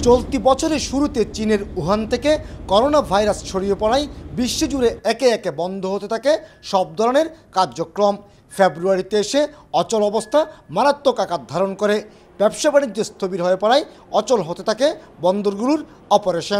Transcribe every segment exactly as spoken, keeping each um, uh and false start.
চলতি বছরের শুরুতে চীনের উহান থেকে করোনা ভাইরাস ছড়িয়ে পড়ায় বিশ্বজুড়ে একে একে বন্ধ হতে থাকে সব ধরনের কার্যক্রম। ফেব্রুয়ারিতে এসে অচল অবস্থা মারাত্মক আকার ধারণ করে। ব্যবসা বাণিজ্য স্থবির হয়ে পড়ায় অচল হতে থাকে বন্দরগুলোর অপারেশন।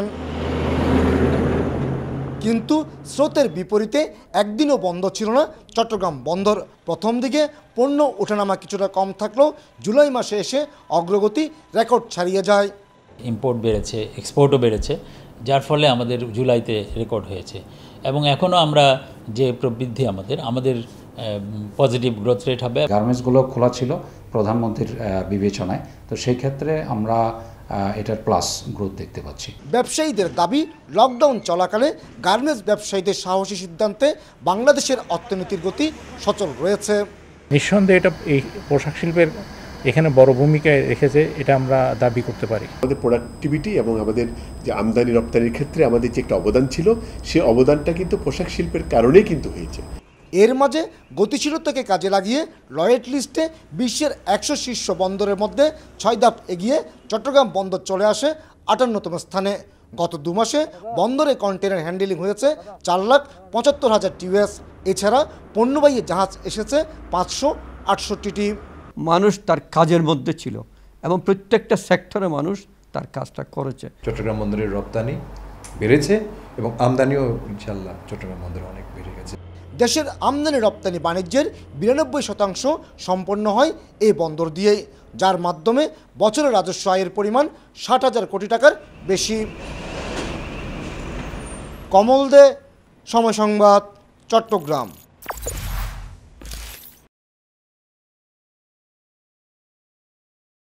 কিন্তু স্রোতের বিপরীতে একদিনও বন্ধ ছিল না চট্টগ্রাম বন্দর। প্রথম দিকে পণ্য ওঠানামা কিছুটা কম থাকলেও জুলাই মাসে এসে অগ্রগতি রেকর্ড ছাড়িয়ে যায়। ইম্পোর্ট বেড়েছে, এক্সপোর্টও বেড়েছে, যার ফলে আমাদের জুলাইতে রেকর্ড হয়েছে এবং এখনও আমরা যে প্রবৃদ্ধি আমাদের আমাদের পজিটিভ গ্রোথ রেট হবে। গার্মেন্টসগুলো খোলা ছিল প্রধানমন্ত্রীর বিবেচনায়, তো সেই ক্ষেত্রে আমরা এটার প্লাস গ্রোথ দেখতে পাচ্ছি। ব্যবসায়ীদের দাবি, লকডাউন চলাকালে গার্মেন্টস ব্যবসায়ীদের সাহসী সিদ্ধান্তে বাংলাদেশের অর্থনীতির গতি সচল রয়েছে। নিঃসন্দেহে এটা এই পোশাক শিল্পের এখানে বড় ভূমিকা রেখেছে, এটা আমরা দাবি করতে পারি। আমাদের প্রোডাক্টিভিটি এবং আমাদের যে আমদানি রপ্তানির ক্ষেত্রে আমাদের যে একটা অবদান ছিল, সেই অবদানটা কিন্তু পোশাক শিল্পের কারণেই কিন্তু হয়েছে। এর মাঝে গতিশীলতাকে কাজে লাগিয়ে লয়েড লিস্টে বিশ্বের একশো শীর্ষ বন্দরের মধ্যে ছয় ধাপ এগিয়ে চট্টগ্রাম বন্দর চলে আসে আটান্নতম স্থানে। গত দু মাসে বন্দরে কন্টেনার হ্যান্ডেলিং হয়েছে চার লাখ পঁচাত্তর হাজার টিউএস। এছাড়া পণ্যবাহী জাহাজ এসেছে পাঁচশো আটষট্টিটি। মানুষ তার কাজের মধ্যে ছিল এবং প্রত্যেকটা সেক্টরে মানুষ তার কাজটা করেছে। চট্টগ্রাম বন্দরের রপ্তানি বেড়েছে এবং আমদানিও ইনশাল্লাহ চট্টগ্রাম বন্দরে অনেক বেড়ে গেছে। দেশের আমদানি রপ্তানি বাণিজ্যের বিরানব্বই শতাংশ সম্পন্ন হয় এই বন্দর দিয়েই, যার মাধ্যমে বছরের রাজস্ব আয়ের পরিমাণ ষাট হাজার কোটি টাকার বেশি। কমল দে, সময় সংবাদ, চট্টগ্রাম।